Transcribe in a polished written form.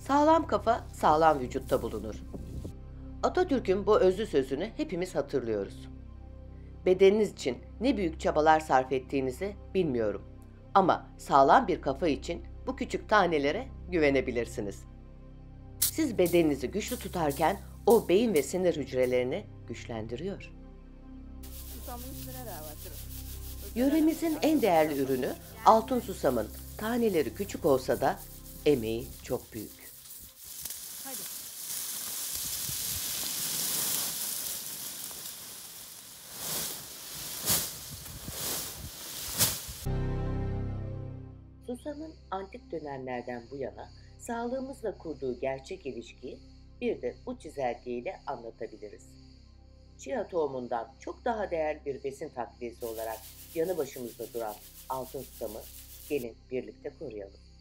Sağlam kafa, sağlam vücutta bulunur. Atatürk'ün bu özlü sözünü hepimiz hatırlıyoruz. Bedeniniz için ne büyük çabalar sarf ettiğinizi bilmiyorum. Ama sağlam bir kafa için bu küçük tanelere güvenebilirsiniz. Siz bedeninizi güçlü tutarken o beyin ve sinir hücrelerini güçlendiriyor. Susamın üstüne de var. Yöremizin en değerli ürünü altın susamın taneleri küçük olsa da emeği çok büyük. Hadi. Susamın antik dönemlerden bu yana sağlığımızla kurduğu gerçek ilişkiyi bir de bu çizelgeyle anlatabiliriz. Chia tohumundan çok daha değerli bir besin takviyesi olarak yanı başımızda duran altın susamı gelin birlikte koruyalım.